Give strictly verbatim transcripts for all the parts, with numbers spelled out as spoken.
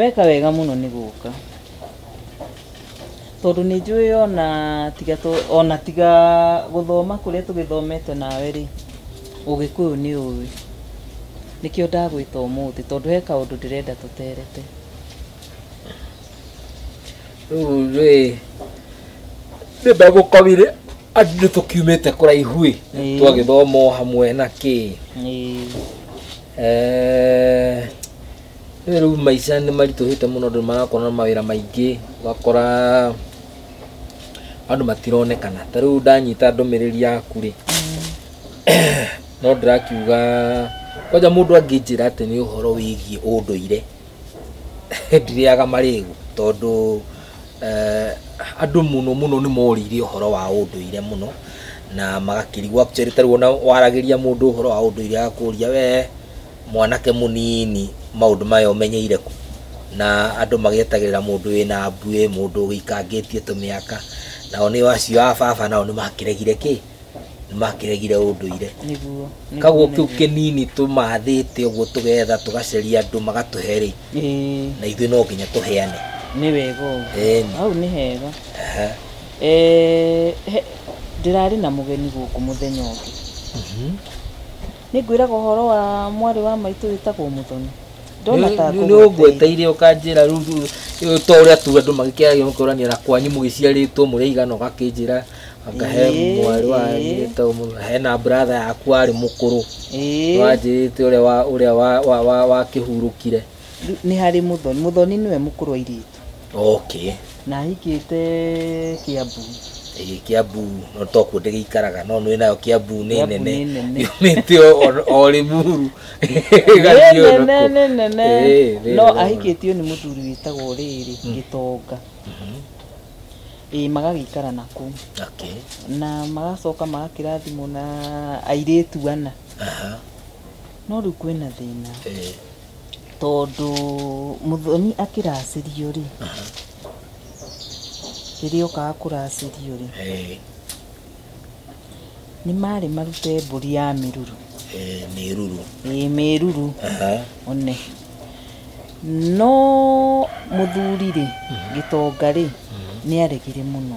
Niweka wega muno ni guka. Tondu ni njui ona tiga to ona tiga guthoma kuria tugithomete nawe ri. Ugikuyu ni uwi. Nikio ndagwita umuthi tondu he kaundu ndirenda tuterete. Uri Nĩmba gũkomire andũ tũkiumĩte kũraihu ĩ twagĩthoma hamwe na kĩ eh rĩu maica nĩ maritũhĩte mũno andũ marakorwo na mawĩra maingĩ ũgakora andũ matironekana ta rĩu ndanyita ndũmĩrĩri yaku rĩ no ndĩrakiuga kwanja mũndũ angĩnjĩra atĩ nĩ ũhoro wĩgiĩ ũndũire ndirĩaga marĩgu tondũ eh andũ muno muno nĩ morire ũhoro wa ũndũire muno na magakĩrigwo actually tarĩu ona waragĩria mũndũ ũhoro wa ũndũire agakũria we mwanake mũnini maũndũ maya ũmenyeire ku na andũ magĩetagĩrĩra mũndũ wĩna mbuĩ mũndũ ũgĩikangĩtie tũmĩaka nao nĩ acio a baba nao nĩ makĩregire kĩ nĩ makĩregire ũndũire Niguo. Kaguo kĩu kĩnini tũmathĩte ũguo tũgetha tũgaceria andũ magatũhe rĩ na ithuĩ no nginya tũheane ni wega Ĩni. au ni hega Aha. eh ndirari na mugeni guku muthenya ungi ni ngwiraga uhoro wa mwari wa maitu witagwo Muthoni ndona ta nĩ ũgweteire ũkanjĩra rĩu to ũrĩa tu andũ magĩkĩaga mũkorania na kwanyu mũgĩciarĩtwo mũrĩigana ũgakĩnjĩra akahe mwari wa nyitwo hena brother yaku arĩ mũkũrũ wanjĩrĩte ũrĩa wa ũrĩa wa wa wa kĩhurũkire ni hari Muthoni Muthoni niwe mukuru wa iritu okay na hikite Kiambu ĩ Kiambu no tokuo ndĩgĩikaraga no nĩ nayo Kiambu nĩ nene yumĩte o Limuru nene nene no ahikĩtio nĩ mũthuri witagwo rĩrĩ Gitonga ĩ magagĩikara naku okay na magacoka magakĩrathimwo na airĩtu ana aha no rĩu kwĩna thĩna tondu Muthoni akĩracĩrio rĩ rĩrĩa okaga kũracĩrio rĩ nĩ marĩ marute mbũri ya mĩruru mĩruru ĩ mĩruru one no mũthuri rĩ Gitonga rĩ nĩ aregire mũno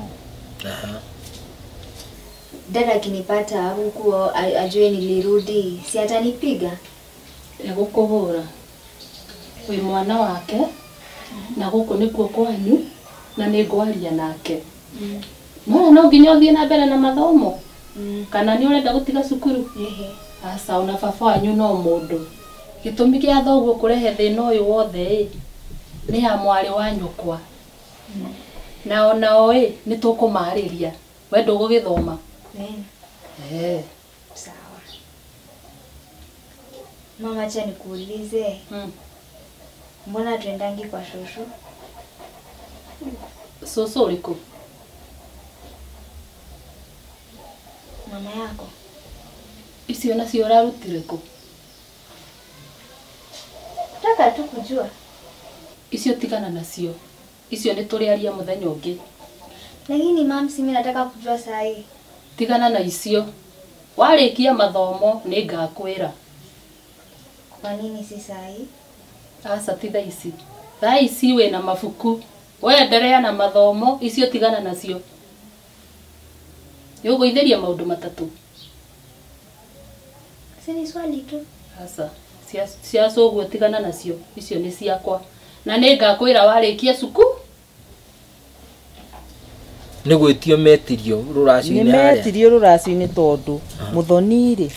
dada akinipata huku ajue nilirudi si atanipiga egũkũhũra wĩ mwana wake na gũkũ nĩkuo kwanyu na nĩ ngwaria nake no no nginya ũthiĩ na mbere na mathomo kana nĩ ũrenda gũtiga cukuru aca ona baba wanyu no mũndũ gĩtũmi gĩa thoguo kũrehe thĩna ũyũ wothe ĩ nĩ ya mwarĩ wa nyũkwa na ona ĩ nĩ tũkũmarĩria we ndũgũgĩthoma eh sawa mama acha nikuulize mbona tuendangi kwa shosho soso liko mama yako icio nacio ũrarutire kũ nataka tu kujua icio tigana nacio icio nĩ tũrĩaria mũthenya ũngĩ lakini mama si mimi nataka kujua saa hii tigana na icio warĩkia mathomo nĩ ngakwĩra kwa nini si saa hii aca ti thaa ici thaa ici wĩna mabuku we endelea na mathomo icio tigana nacio nĩũgũithĩria maũndũ matatũ si ni swali tu aca cia cũguo tigana nacio icio nĩ ciakwa na nĩ ngakwĩra warĩkia cukuru nĩ gwĩtio metirio rũracio-inĩ harĩa nĩ metirio rũracio-inĩ tondu Muthoni rĩ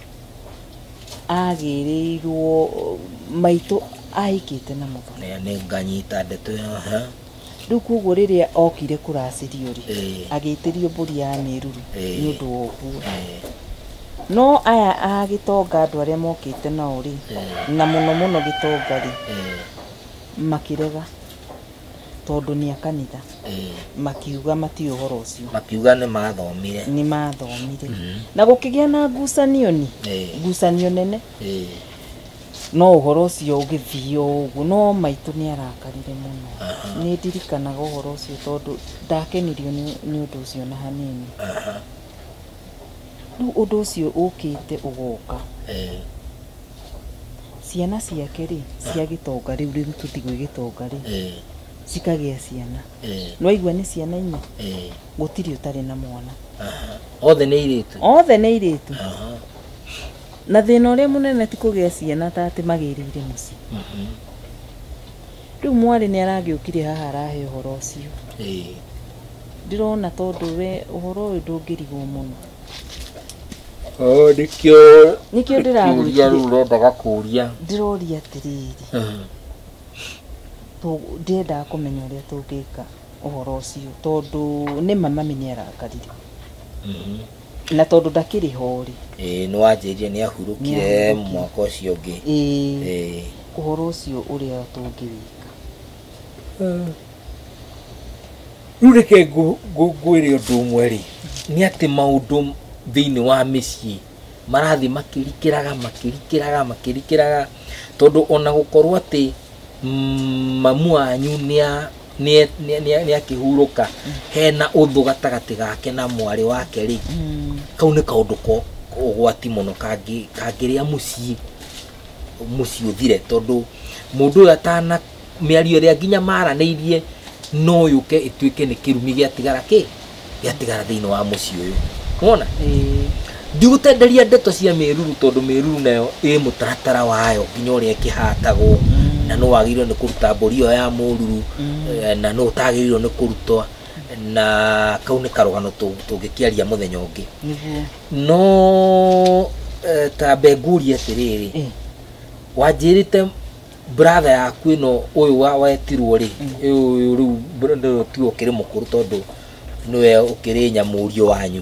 agĩrĩirwo maitũ ahikĩte na Muthoni nĩ nganyita ndeto aha rĩu koguo rĩrĩa okire kũracĩrio rĩ agĩitĩrio mbũri ya mĩruru nĩ ũndũ wa ũguo no aya a Gitonga andũ arĩa mokĩte nao rĩ na mũno mũno Gitonga rĩ makĩrega tondu nĩ akanitha makiuga mati ũhoro ũcio makiuga nĩ mathomire nĩ mathomire na gũkĩgĩa na ngucanio ni ngucanio nene no ũhoro ũcio ũgĩthiĩ ũguo no maitũ nĩ arakarire mũno nĩ ndirikanaga ũhoro ũcio tondu ndakenirio nĩ ũndũ ũcio na hanini rĩu ũndũ ũcio ũkĩte ũgoka ciana ciake ri cia gitonga riu riu tutigwe gitonga ri eh cikagia ciana eh no igwa ni ciana ine eh gutiri utari na mwana aha othe nĩ iritu othe nĩ iritu aha na thina uria munene ti kugia ciana ta ati magirire muci mhm riu mwari ni aragiukire haha arahe uhoro ucio eh ndirona tondu we uhoro uyu ndungirigwo muno oh dikyo nikio kuria ndiragwikire rĩu ũrendaga kũria ndiroria atiriri aha tu ndiendaga kumenya uria tungika uhoro ucio tondu ni mama ni arakarire mhm na tondu ndakiri hori eh no wanjĩrire nĩ ahurũkire mwaka ũcio ũngĩ eh eh uhoro ucio uria tungĩwika rĩu reke ngwĩre ũndũ ũmwe rĩ nĩ atĩ maũndũ thĩinĩ wa mĩciĩ marathi makĩrikĩraga makĩrikĩraga makĩrikĩraga tondu ona gũkorwo atĩ mamu wanyu nĩa nĩa kĩhurũka hena ũthũ gatagatĩ gake na mwarĩ wake rĩ kau nĩ kaũndũ ũgwati mũno kangĩrĩa mũciĩ mũciĩ ũthire tondu mũndũ ũyũ atana mĩario ĩrĩa nginya maranĩirie no yũke ĩtuĩke nĩ kĩrumi gĩatigara kĩ gĩatigara thĩinĩ wa mũciĩ ũyũ wona ndigũtenderia ndeto cia mĩruru tondu mĩruru nayo ĩ mũtaratara wayo nginya ũrĩa ĩkĩhatagwo na no wagĩrĩirwo nĩ kũruta mbũri ĩyo ya mũruru na no ũtagĩrĩirwo nĩ kũrutwo na kau nĩ karũgano tũngĩkĩaria mũthenya ũngĩ no tambe ngurie atĩrĩrĩ wanjĩrĩte brother yaku ĩno ũyũ wetirwo rĩ ũyũ rĩu tiwe ũkĩrĩ mũkũrũ tondu nĩwe ũkĩrĩ nyamũrio wanyu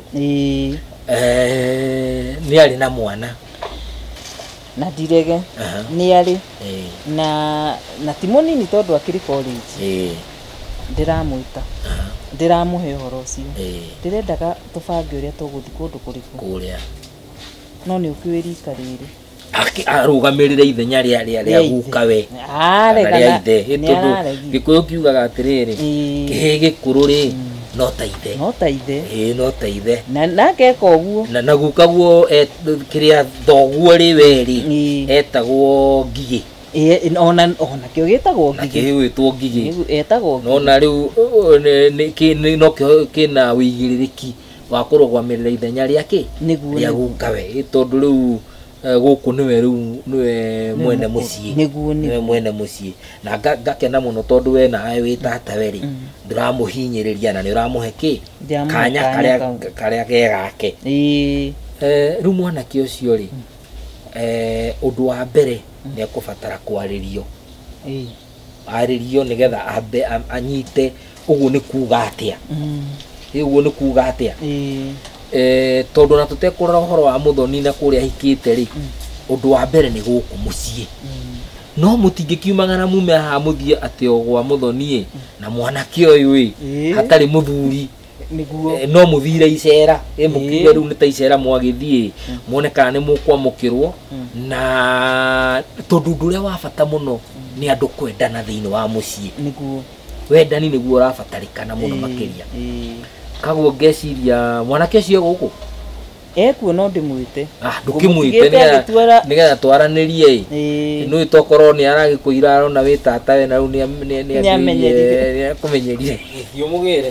eh nĩ arĩ na mwana na ndirege nĩ arĩ na na ti mũnini tondu akĩrĩ college ndiramwĩta ndiramuhe ũhoro ũcio ndirendaga tũbange ũrĩa tũgũthiĩ kũndũ kũrĩkũ kũrĩa no nĩ ũkĩwĩ rika rĩrĩ arũgamĩrĩre ithenya rĩa rĩa rĩa guka we aregana tondu gĩkũyũ kiugaga atĩrĩrĩ kĩhĩ gĩkũrũ rĩ no ta ithe no ta ithe ĩ no ta ithe na nake ũguo na na guka guo kĩrĩa thoguo rĩ we rĩ etagwo Ngigĩ ĩ ona ona kĩo gĩtagwo Ngigĩ nakĩo gĩtwo Ngigĩ etagwo no na rĩu no kĩna wĩigĩrĩrĩki wa kũrũgamĩrĩra ithenya rĩake rĩa guka we tondu rĩu gũkũ nĩwe rĩu nĩwe mwene mũciĩ nĩwe mwene mũciĩ na ngakena mũno tondu we nawe wĩ tatawe rĩ ndũramũhinyĩrĩria na nĩ ũramũhe kĩ kanya karĩa karĩa ge gake rĩu mwanake ũcio rĩ ũndũ wa mbere nĩ ekũbatara kwarĩrio arĩrio nĩgetha ambe anyite ũguo nĩ kuuga atĩa ũguo nĩ kuuga atĩa eh tondu na tutekũrora ũhoro wa mũthoni na kũrĩa hikĩte rĩ ũndũ wa mbere nĩ gũkũ mũciĩ no mũtingĩkiumagana na mume haha mũthiĩ atĩ o gwa mũthoni na mwanake ũyũ hatarĩ mũthuri no mũthire icera mũkiuge rĩu nĩ ta icera mwagĩthiĩ muone kana nĩ mũkwamũkĩrwo na tondu ũndũ ũrĩa wa bata mũno nĩ andũ kwendana thĩinĩ wa mũciĩ wendani nĩguo ũrabatarĩkana mũno makĩria kaguo ngeciria mwanake ũcio gũkũ ekuo no ndĩmwĩte ah ndũkĩmwĩte nĩgetha twaranĩrie nĩ tokorwo nĩ aragĩkũira arona wĩ tatawe na rĩu nĩ amenyerire kũmenyerire thiũmũgĩre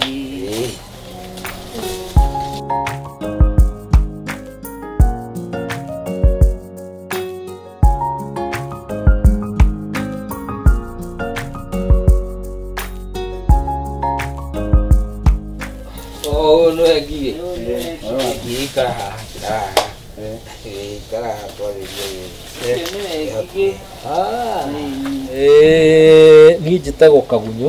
oh no Ngigĩ ikara haha ikara haha twarĩrie ah eh niĩ njĩtagwo Kagunyũ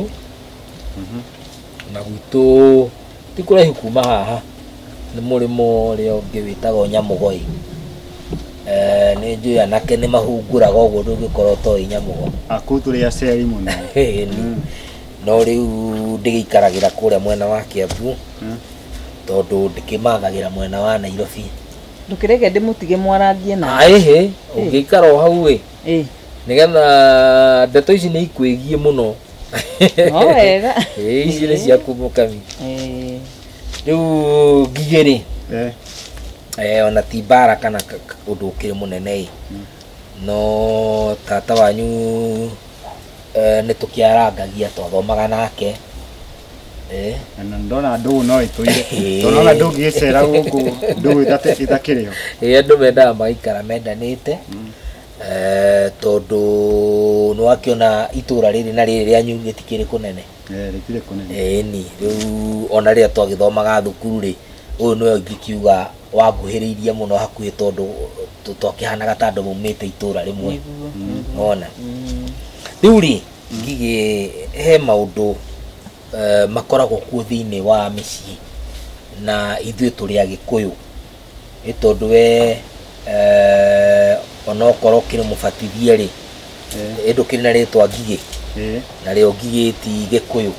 na gwitũ ti kũraihu kuma haha nĩ mũrĩmo ũrĩa ũngĩ wĩtagwo Nyamũgoi eh nĩ njũĩ anake nĩ mahunguraga ũguo ndũngĩkorwo toĩ Nyamũgo akũ tũrĩ aceri mũno no rĩu ndĩgĩikaragĩra kũrĩa mwena wa Kiambu tondu ndĩkĩmathagĩra mwena wa Nairobi ndũkĩreke ndĩmũtige mwarangie na aĩhĩ ũngĩikara o hau ĩ nĩgetha ndeto ici nĩ ikwĩgie mũno no wega ici nĩ cia kumũkami rĩu Ngigĩ rĩ ona ti mbara kana ũndũ ũkĩrĩ mũnene ĩ no tata wanyu eh nä tå kä arangagia twathomaga nake eh na ndona ndå no ituire tondå ndå ngä cera gå ndå itakä rä ho ä andå mendaga magaikara mendanä te tondå nä wakä ona itå ra rä rä na rä rä rä anyu gä tikä rä kå nene rä kå nene ni rä u ona rä a twagä thomaga thukuru rä å yå nä we ingä kiuga wangũhä rä irie må no hakuhä tondå twakä hanaga ta andå maumä te itå ra rä mwe ona rä u rä ngigä he maå ndå makoragwo kuo thä-inä wa mä ciä na ithuä tå rä agä kå yå nä tondå we onokorwo kä rä må batithie rä ä ndå kä rä na rä twa ngigä na rä o ngigä ti gä kå yå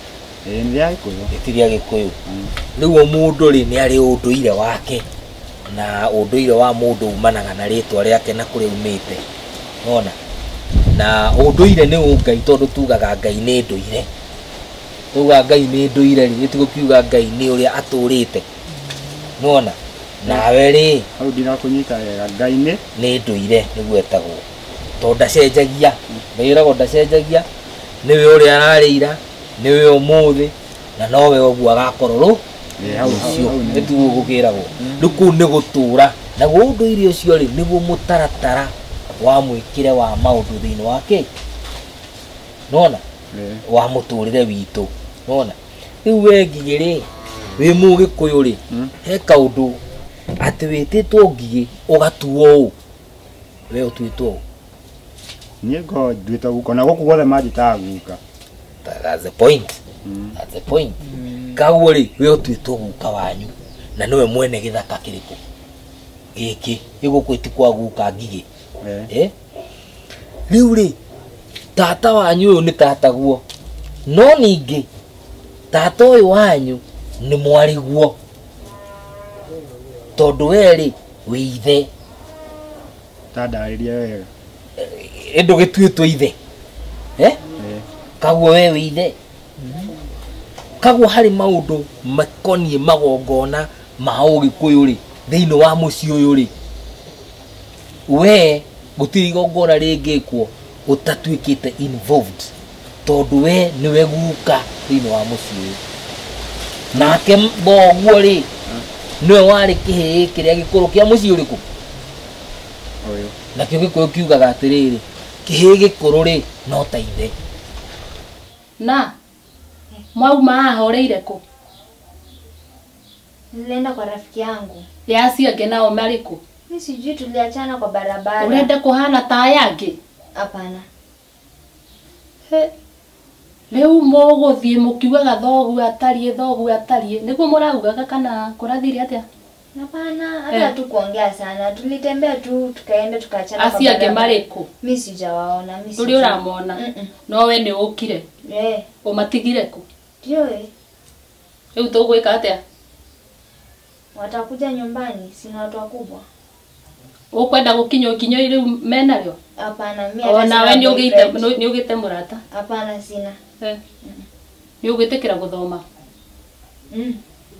ti rä a gä kå yå rä u o må ndå rä nä arä å ndå ire wake na å ndå ire wa må ndå umanaga na rä twa rä ake na kå rä umä te ona na å ndå ire nä å ngai tondå tugaga ngai nä ndå ire tuga ngai nä ndå ire rä tigå kiuga ngai nä å rä a atå rä te nona nawe rä hau ndinakå nyita wega ngai nä nä ndå ire nä guo etagwo tondå ndacenjagia nä äragwo ndacenjagia nä we å rä a ararä ira nä we å må thä na nowe å guo agakorwo cio nä tuo gå kä ragwo rä kå nä gå tå ra naguo å ndå ire å cio rä nä guo må taratara wa mwä kä re wa maå ndå thä inä wake nona wa må tå rä re witå nona rä u we ngigä rä wä må gä kå yå rä he kaå ndå atä wä tä two ngigä å gatuo å we å tuä two niä ngo nduä te guka na gå kå guothe manjätaga guka that's the point that's the point kaguo rä we å tuä two guka wanyu na nä we mwene gä thaka kä rä kå gä kä gä gå kå ä ti kwa guka ngigä rä u rä tata wanyu å yå nä tata guo no ningä tata å yå wanyu nä mwarä guo tondå we rä wä ithe tandarä ria wega ä ndå gä tuä two ithe kaguo we wä ithe kaguo harä maå ndå makoniä magongona ma å gä kå yå rä thä inä wa må ciä å yå rä we gå tirä igongona rä ngä kwo å tatuä kä te involved tondå we nä we guka thä inä wa må ciä å yå nake boguo rä nä we warä kä hä kä rä a gä kå rå kä a må ciä å rä kå nakä o gä kå yå kiugaga atä rä rä kä hä gä kå rå rä no ta ithe na mwauma haha å rä ire kå Nilienda kwa rafiki yangu. yaci angä nao marä kå Mimi sijui tuliachana kwa barabara. å renda kå hana ta yangä Hapana. rä u må gå thiä må kiugaga thogu atariä thogu atariä nä guo må raugaga kana kå rathire atä Hapana, hata eh. tu kuongea sana. Tulitembea tu tukaenda tukaachana aci angä marä kå Mimi sijawaona, mimi tå rä å ramona no we nä å kire Eh. å matigire kå Ndio eh. rä u tå gwä ka atä Watakuja nyumbani, sina watu wakubwa. å kwenda gå kinya å kinyo rä u menarä Hapana, mimi o nawe nä å gä te må rata Hapana, sina. nä å gwä tä kä ra gå thoma Mm.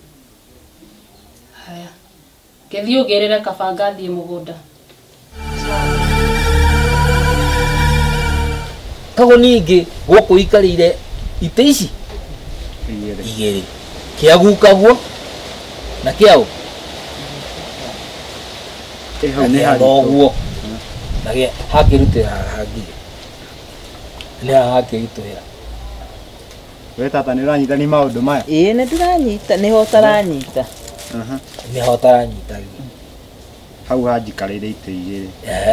haya gä thiä å gä rä re kaba ngathiä må gå nda kaguo ningä gå kå ikarä ire itä ici igä rä kä a guka guo na kä aå thoguo na hangä rutä ra hangigä nä haha hangä ritå hä ra we tata nä å ranyitani maå ndå maya ä nä ndä ranyita nä ho taranyita nä ho taranyita hau hanjikarä re itä igä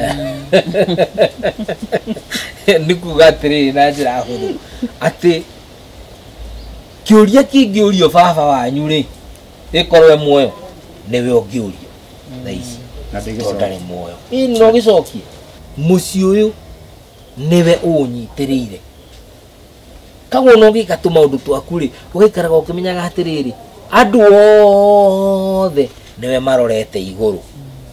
rä nä kuga atä rä na njä ra hå thå atä kä å ria kä ngä å rio baba wanyu rä ä korwo muoyo nä we å ngä å rio tha ici tondå ndarä muoyo ä no gä cokie må ciä å yå nä we å nyitä rä ire kaguo no gä ka tå maå ndå twaku rä å gaikaraga å kä menyaga atä rä rä andå othe nä we marorete igå rå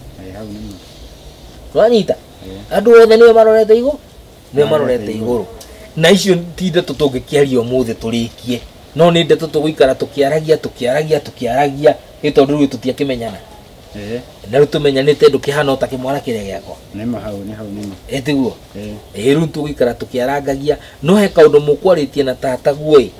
ranyita andå othe nä we marorete igå nä we marorete igå rå na icio ti ndeto tå ngä kä aria å må thä tå rä kie no nä ndeto tå gå ikara tå kä aragia tå kä aragia tå kä aragia ä tondå rä u tå tiakä menyana eh na rä tå menyanä ndå kä hana å takä mwana kä rä a gä akwa nima hau ni hau nima ä tiguo eh ä rä u tå gå ikara tå kä arangagia no he kaå ndå må kwarä tie na tataguo ä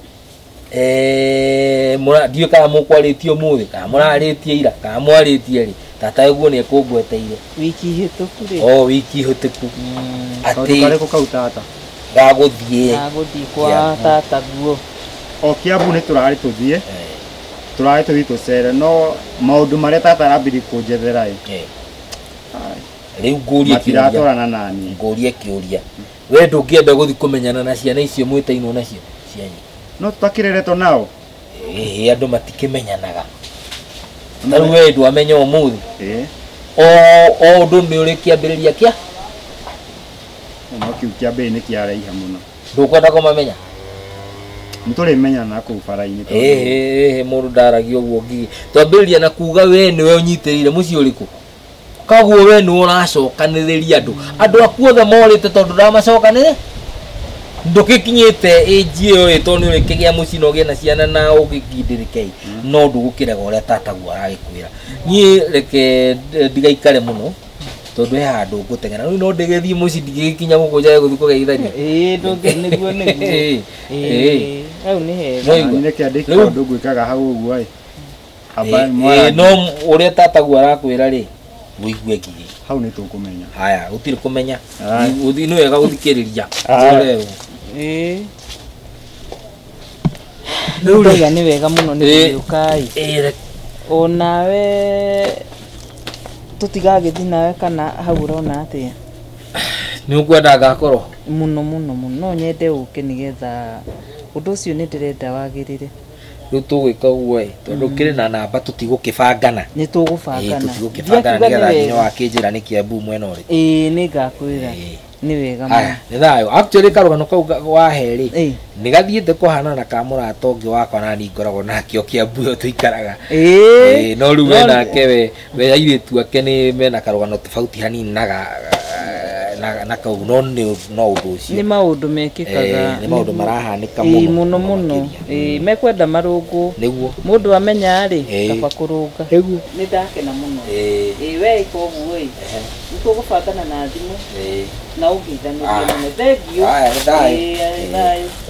ndiå kana må kwarä tie å må thä kana må rarä tie ira kana mwarä tie rä tataguo nä ekå ngweteire wiki hĩtũku rĩ o wiki hå tä ku kaundu kare ko kau tata gagå thiä agũthiĩ kwa tata guo o Kiambu ni turari tuthie turari tuthi tucere no maundu maria tata arambiri kunjethera ĩ rä u ngå rie matiratorana nani ngå rie kä å ria we ndå ngä enda gå thiä kå menyana na ciana icio mwä tainwo nacio cianyu no tutakireretwo nao ä andå matikä menyanaga na rä u we ndå amenya å må thä eh o å ndå nä å rä kä ambä rä ria kä a no kiu kiambe ni kiaraiha muno ndå kwenda kå mamenya nitulimenyana kuu bara-ini ä må ndå ndaragia å guo ngigi twambä rä ria na kuga we nä we å nyitä rä ire må ciä å rä kå kaguo we nä å racokanä rä ria andå andå akuothe morä te tondå ndamacokanä re ndå gä kinyä te ĩnji ä yo ä tondå nä å rä kä gä a må ciĩ na å gä na ciana na å gä kindä rä kei no ndå gå kä rega å rä a tataguo aragä kwä ra niä reke ndigaikare må no tondå he handå ngå teng'era rä u no ndä gä thiä må ciĩ ndigä gä kinya gå kå njae gå thiä kå geithania ĩ ndũngĩ nĩguo nĩguo ĩ hau nĩ hega nä kä andä ka å ndå ngwä kaga hau å guo ä no å rä a tataguo arakwä ra rä gå igue ngigä hau nä tå kå menya haya gå tirä kå menya nä wega gå thikä rä ria ĩ rĩu ndauga nĩ wega mũno nĩ kũriũkai onawe tũtigagĩthiĩ nawe kana hau ũrona atĩa nĩ ũkwenda ngakorwo mũno mũno mũno no nyende ũke nĩgetha ũndũ ũcio nĩ ndĩrenda wagĩrĩre rĩu tũgwĩka ũguo ĩ tondũ kĩrĩ na namba tũtigũkĩbangana nĩ tũgũbangana tũtigũkĩbangana nĩgetha nginya wakĩnjĩra nĩ Kiambu mwena ũrĩ ĩ nĩ ngakwĩra nĩ wega mũno nĩ thayũ actually karũgano kau wahe rĩ nĩ gathiĩte kũhana na ka mũrata ũngĩ wakwa na niĩ ngoragwo nakĩo Kiambu ĩyo tũikaraga no rĩu we nake we we airĩtu ake nĩ mena karũgano tofauti hanini na na kau no no ũndũ ũcio nĩ maũndũ mekĩkaga nĩ maũndũ marahanĩka mũno mũno mũno ĩ mekwenda marũngũ nĩguo mũndũ amenya rĩ kaba kũrũnga nĩguo nĩ ndakena mũno ĩ we ĩka ũguo ĩ nĩ tũgũbangana na thimũ na ũngeithanĩria mũno thengiũ thayũ